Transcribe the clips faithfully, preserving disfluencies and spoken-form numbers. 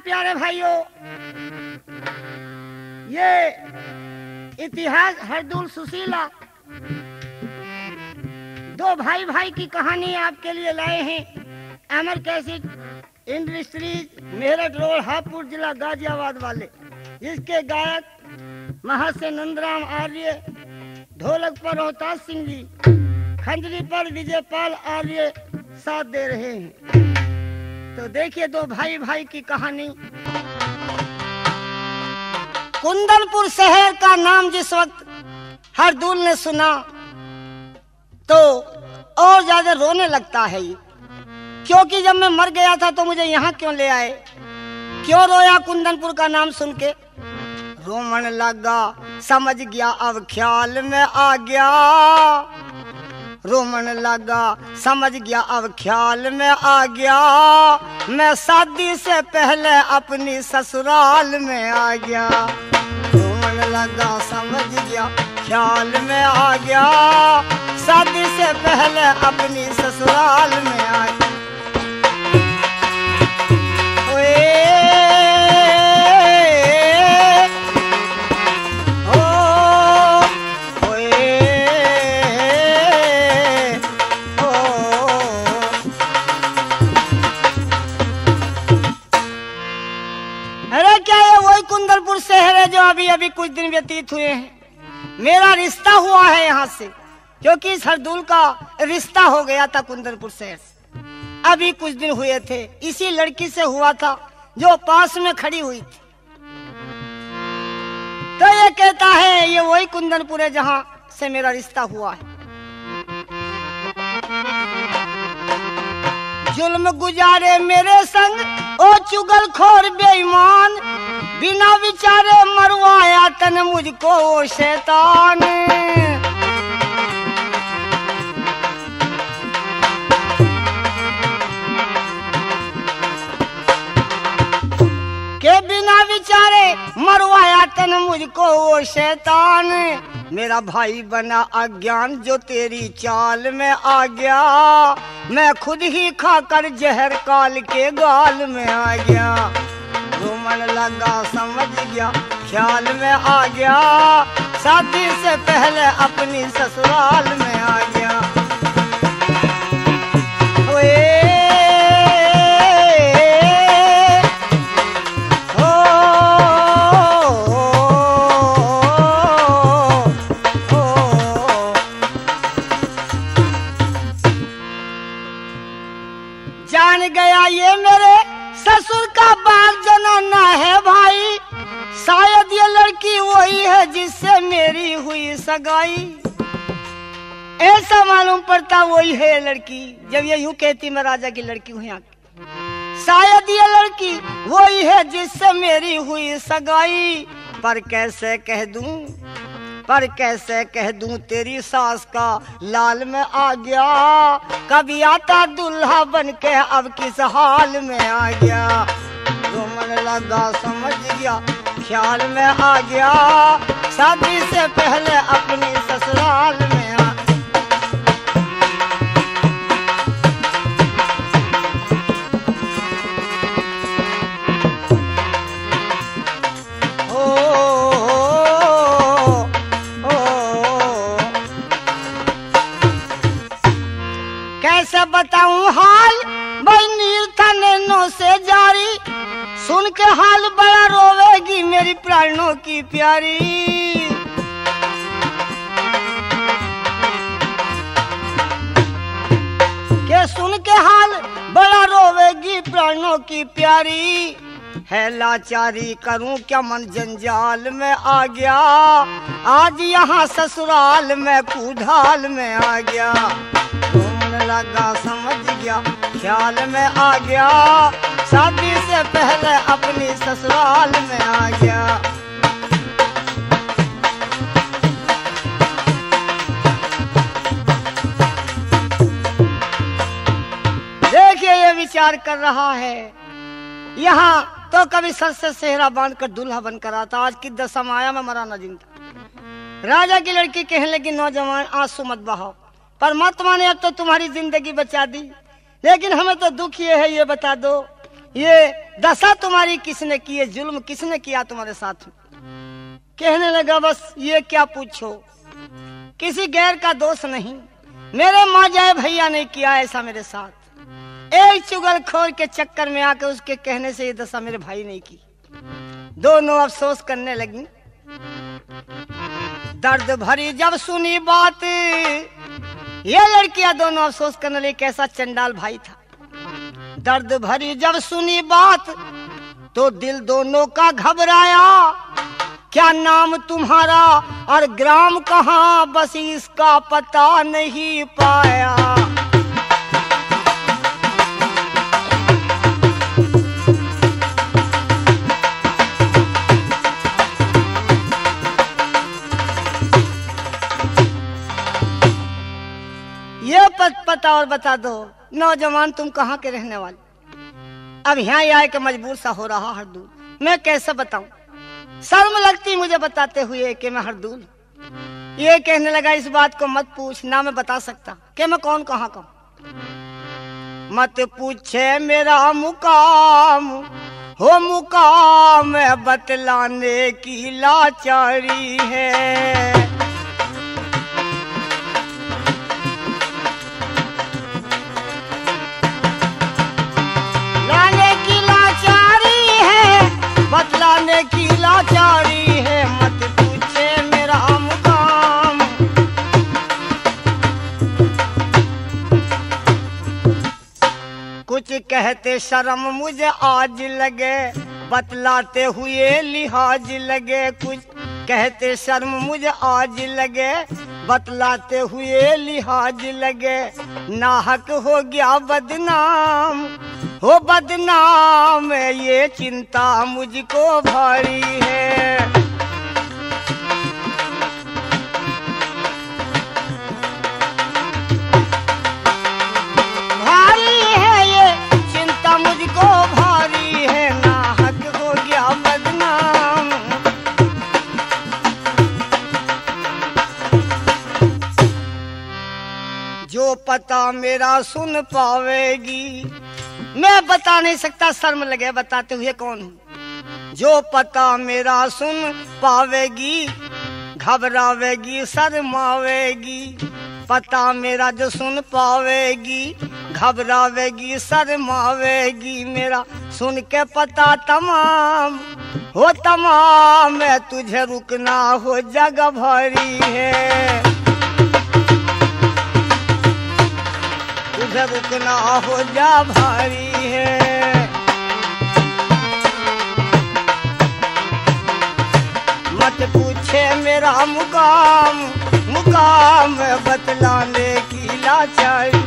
प्यारे भाइयों, ये इतिहास हरदुल सुशीला दो भाई भाई की कहानी आपके लिए लाए हैं। Amar cassette industries, Meerut road, Hapur जिला, गाजियाबाद वाले। इसके गायक महर्षि नंदराम आर्य, ढोलक पर रोहतास सिंह जी, खंजरी पर विजयपाल आर्य साथ दे रहे हैं। तो देखिए दो भाई भाई की कहानी। कुंदनपुर शहर का नाम जिस वक्त हरदुल ने सुना तो और ज्यादा रोने लगता है ये, क्योंकि जब मैं मर गया था तो मुझे यहाँ क्यों ले आए। क्यों रोया कुंदनपुर का नाम सुन के? रोमन लगा, समझ गया अब ख्याल में आ गया। रोमन लगा, समझ गया अब ख्याल में आ गया। मैं शादी से पहले अपनी ससुराल में आ गया। रोमन लगा, समझ गया ख्याल में आ गया। शादी से पहले अपनी ससुराल में आ गया। कुंदनपुर शहर है जो अभी अभी कुछ दिन व्यतीत हुए हैं। मेरा रिश्ता हुआ है यहाँ से, क्योंकि इस हरदुल का रिश्ता हो गया था कुंदनपुर शहर से। अभी कुछ दिन हुए थे, इसी लड़की से हुआ था जो पास में खड़ी हुई थी। तो ये कहता है ये वही कुंदनपुर है जहाँ से मेरा रिश्ता हुआ है। जुल्म गुजारे मेरे संग ओ चुगलखोर बेईमान, बिना विचारे मरवाया तन मुझको ओ शैतान। के बिना विचारे मरवाया तन मुझको ओ शैतान। मेरा भाई बना अज्ञान जो तेरी चाल में आ गया। मैं खुद ही खाकर जहर काल के गाल में आ गया। रोमन लगा, समझ गया ख्याल में आ गया। शादी से पहले अपनी ससुराल में आ गया। ओए जान गया ये मेरे ससुर का बाल जनाना है भाई। शायद ये लड़की वही है जिससे मेरी हुई सगाई। ऐसा मालूम पड़ता वही है लड़की, जब ये यूं कहती मैं राजा की लड़की हूँ यहाँ की। शायद ये लड़की वही है जिससे मेरी हुई सगाई। पर कैसे कह दूं, पर कैसे कह दूं तेरी सास का लाल में आ गया। कभी आता दूल्हा बन के अब किस हाल में आ गया। रोमन लगा, समझ गया ख्याल में आ गया। शादी से पहले अपनी ससुराल में आ। कैसे बताऊं हाल भाई, नीर था नैनों से जारी। सुन के हाल बड़ा रोवेगी मेरी प्राणों की प्यारी। के सुन के हाल बड़ा रोवेगी प्राणों की प्यारी। है लाचारी करूं क्या मन जंजाल में आ गया। आज यहाँ ससुराल में कुधाल में आ गया। लगा, समझ गया ख्याल में आ गया। शादी से पहले अपनी ससुराल में आ गया। देखिए ये विचार कर रहा है, यहाँ तो कभी सर से सेहरा बांधकर दूल्हा बनकर आता, आज की दशा माया में मरा न जिंदा। राजा की लड़की कहने लगी नौजवान आंसू मत बहाओ, परमात्मा ने अब तो तुम्हारी जिंदगी बचा दी, लेकिन हमें तो दुख ये है, ये बता दो ये दशा तुम्हारी किसने की है, जुल्म किसने किया तुम्हारे साथ में? कहने लगा बस ये क्या पूछो, किसी गैर का दोष नहीं, मेरे माँ जाए भैया ने किया ऐसा मेरे साथ। एक चुगलखोर के चक्कर में आकर उसके कहने से ये दशा मेरे भाई ने की। दोनों अफसोस करने लगी। दर्द भरी जब सुनी बात, ये लड़कियां दोनों अफसोस करने लगी, कैसा चंडाल भाई था। दर्द भरी जब सुनी बात तो दिल दोनों का घबराया, क्या नाम तुम्हारा और ग्राम कहाँ, बस इसका पता नहीं पाया। ये पता और बता दो नौजवान तुम कहाँ के रहने वाले। अब यहाँ आए के मजबूर सा हो रहा हरदूल, मैं कैसे बताऊं, शर्म लगती मुझे बताते हुए कि मैं हरदूल। ये कहने लगा इस बात को मत पूछ, ना मैं बता सकता कि मैं कौन कहाँ का। मत पूछे मेरा मुकाम, हो मुकाम बतलाने की लाचारी है। बतलाने की लाचारी है, मत पूछे मेरा मुकाम। कुछ कहते शर्म मुझे आज लगे, बतलाते हुए लिहाज लगे। कुछ कहते शर्म मुझे आज लगे, बतलाते हुए लिहाज लगे। नाहक हो गया बदनाम, हो बदनाम ये चिंता मुझको भारी है। भारी है ये चिंता मुझको भारी है, नाहक हो गया बदनाम। जो पता मेरा सुन पावेगी, मैं बता नहीं सकता, शर्म लगे बताते हुए कौन हूँ। जो पता मेरा सुन पावेगी, घबरावेगी शर्मावेगी। पता मेरा जो सुन पावेगी, घबरावेगी शर्मावेगी। मेरा सुन के पता तमाम हो तमाम, मैं तुझे रुकना हो जगह भरी है। तुझे रुकना हो जा भारी है। मत पूछे मेरा मुकाम, मुकाम बतलाने की लाचारी।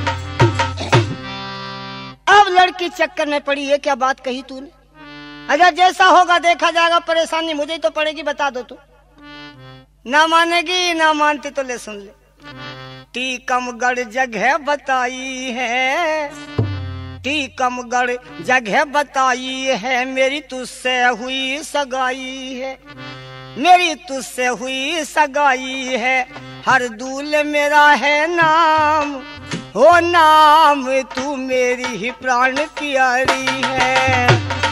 अब लड़की चक्कर में पड़ी है, क्या बात कही तूने, अगर जैसा होगा देखा जाएगा, परेशानी मुझे तो पड़ेगी, बता दो तू। ना मानेगी, ना मानती तो ले सुन ले। टीकमगढ़ जगह बताई है, टीकमगढ़ जगह बताई है। मेरी तुझसे हुई सगाई है, मेरी तुझसे हुई सगाई है। हरदूल मेरा है नाम, हो नाम तू मेरी ही प्राण प्यारी है।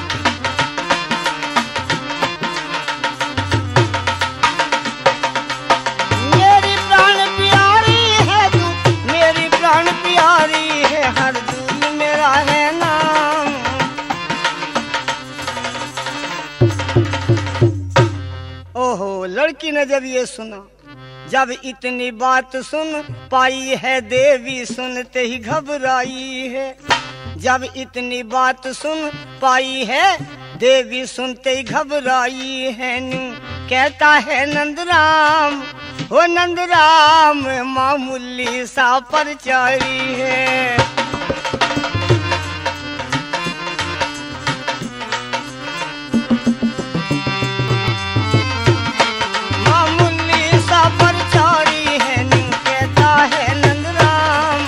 प्यारी है, हरदूल मेरा है नाम। ओहो, लड़की ने जब ये सुना, जब इतनी बात सुन पाई है देवी, सुनते ही घबराई है। जब इतनी बात सुन पाई है देवी, सुनते ही घबराई है। कहता है नंदराम, ओ नंदराम मामूली सा परचारी है। मामूली सा परचारी है, कहता है नंदराम।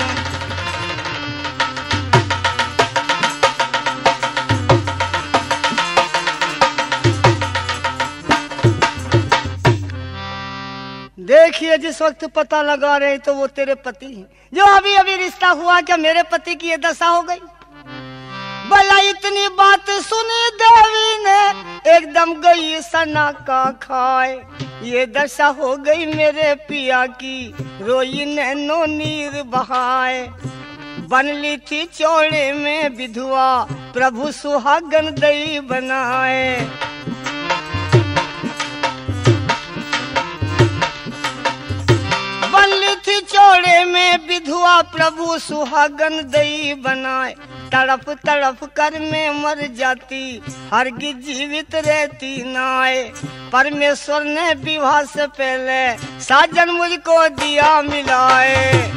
देखिए जिस वक्त पता लगा रहे तो वो तेरे पति हैं, जो अभी अभी रिश्ता हुआ, क्या मेरे पति की ये दशा हो गई। भला इतनी बात सुनी देवी ने एकदम गई सना का खाए। ये दशा हो गई मेरे पिया की, रोई नैनो नीर बहाए। बनली थी चौड़े में विधवा, प्रभु सुहागन दई बनाए। बनली थी चौड़े में विधवा, प्रभु सुहागन दई बनाए। तड़प तड़प कर में मर जाती, हरगिज जीवित रहती नाए। परमेश्वर ने विवाह से पहले साजन मुझको दिया मिलाए।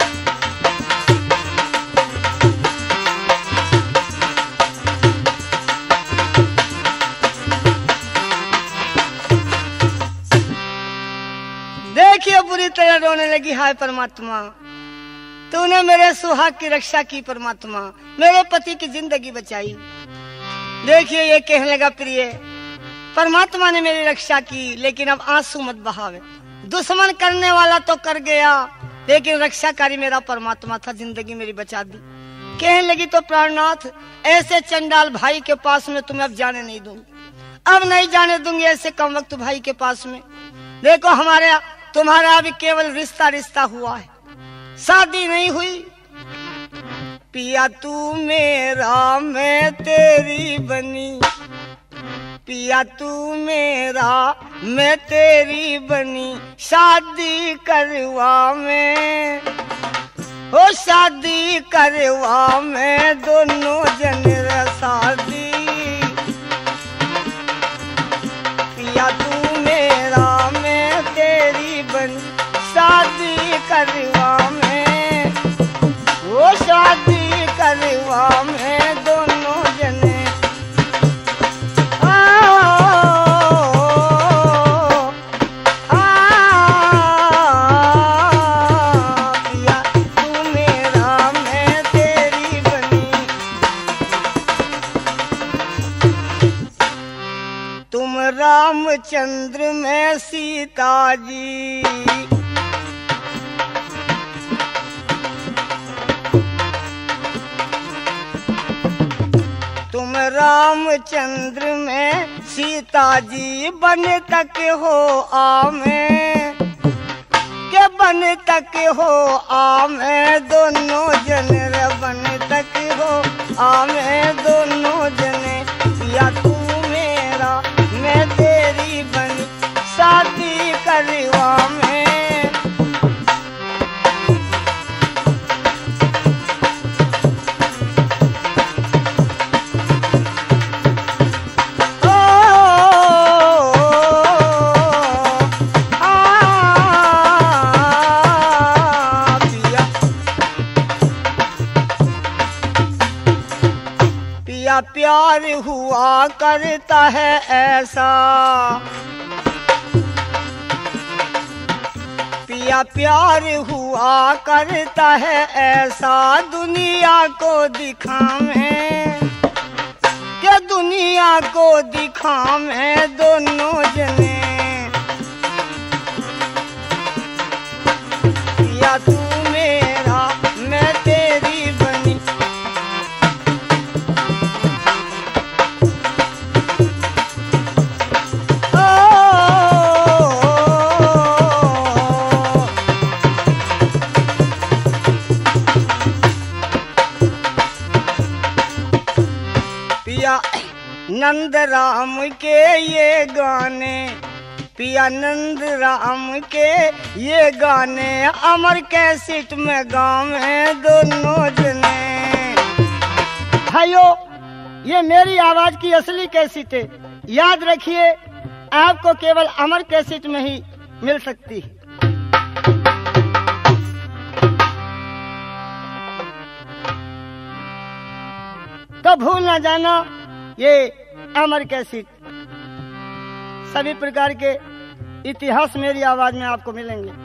देखिए बुरी तरह रोने लगी, हाय परमात्मा तूने मेरे सुहाग की रक्षा की, परमात्मा मेरे पति की जिंदगी बचाई। देखिए ये कहने लगा, प्रिय परमात्मा ने मेरी रक्षा की, लेकिन अब आंसू मत बहावे। दुश्मन करने वाला तो कर गया, लेकिन रक्षाकारी मेरा परमात्मा था, जिंदगी मेरी बचा दी। कहने लगी तो प्राणनाथ ऐसे चंडाल भाई के पास में तुम्हें अब जाने नहीं दूंगी, अब नहीं जाने दूंगी ऐसे कम वक्त भाई के पास में। देखो हमारे तुम्हारा अभी केवल रिश्ता रिश्ता हुआ है, शादी नहीं हुई। पिया तू मेरा मैं तेरी बनी, पिया तू मेरा मैं तेरी बनी, शादी करवा मैं, ओ शादी करवा मैं दोनों जन शादी। पिया तू मेरा मैं तेरी बनी, शादी करवा मैं, वो शादी करवा मैं दोनों जने। आ, आ, पिया तू मेरा मैं तेरी बनी। तुम रामचंद्र मैं सीता जी, तुम रामचंद्र में सीता जी, बन तक हो आमे, के बन तक हो आमे दोनों जने, बन तक हो आमे दोनों जने। पिया तू मेरा मैं तेरी बनी, शादी करवा मैं। प्यार हुआ करता है ऐसा, पिया प्यार हुआ करता है ऐसा, दुनिया को दिखावे, क्या दुनिया को दिखावे दोनों जने। पिया तू मेरा मैं तेरी बनी, नंद राम के ये गाने, पिया नंद राम के ये गाने, अमर कैसेट में गावे दोनों जने। भाइयों ये मेरी आवाज की असली कैसेट है, याद रखिए आपको केवल अमर कैसेट में ही मिल सकती है। तो भूल ना जाना ये अमर कैसेट, सभी प्रकार के इतिहास मेरी आवाज में आपको मिलेंगे।